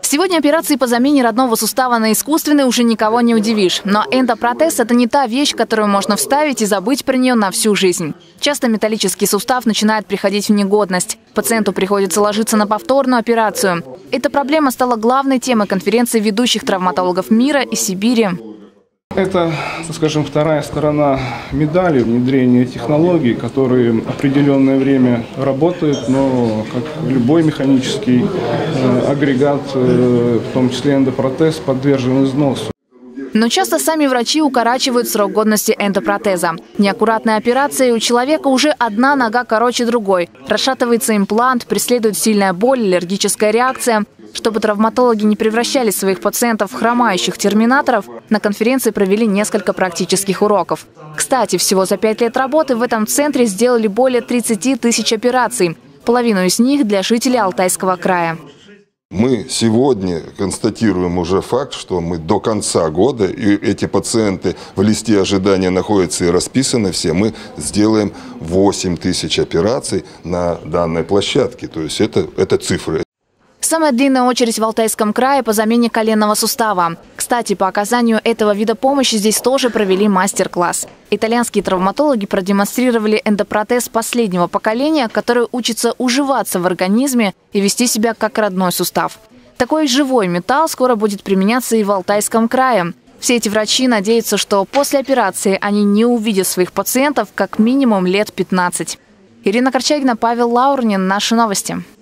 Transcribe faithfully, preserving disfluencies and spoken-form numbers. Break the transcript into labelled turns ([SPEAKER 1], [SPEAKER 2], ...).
[SPEAKER 1] Сегодня операции по замене родного сустава на искусственный уже никого не удивишь. Но эндопротез – это не та вещь, которую можно вставить и забыть про нее на всю жизнь. Часто металлический сустав начинает приходить в негодность. Пациенту приходится ложиться на повторную операцию. Эта проблема стала главной темой конференции ведущих травматологов мира и Сибири.
[SPEAKER 2] Это, скажем, вторая сторона медали внедрения технологий, которые определенное время работают, но, как любой механический агрегат, в том числе эндопротез, подвержен износу.
[SPEAKER 1] Но часто сами врачи укорачивают срок годности эндопротеза. Неаккуратная операция, и у человека уже одна нога короче другой. Расшатывается имплант, преследует сильная боль, аллергическая реакция. Чтобы травматологи не превращали своих пациентов в хромающих терминаторов, на конференции провели несколько практических уроков. Кстати, всего за пять лет работы в этом центре сделали более тридцати тысяч операций. Половину из них для жителей Алтайского края.
[SPEAKER 3] Мы сегодня констатируем уже факт, что мы до конца года, и эти пациенты в листе ожидания находятся и расписаны все, мы сделаем восемь тысяч операций на данной площадке. То есть это, это цифры.
[SPEAKER 1] Самая длинная очередь в Алтайском крае по замене коленного сустава. Кстати, по оказанию этого вида помощи здесь тоже провели мастер-класс. Итальянские травматологи продемонстрировали эндопротез последнего поколения, который учится уживаться в организме и вести себя как родной сустав. Такой живой металл скоро будет применяться и в Алтайском крае. Все эти врачи надеются, что после операции они не увидят своих пациентов как минимум лет пятнадцать. Ирина Корчагина, Павел Лаурнин. Наши новости.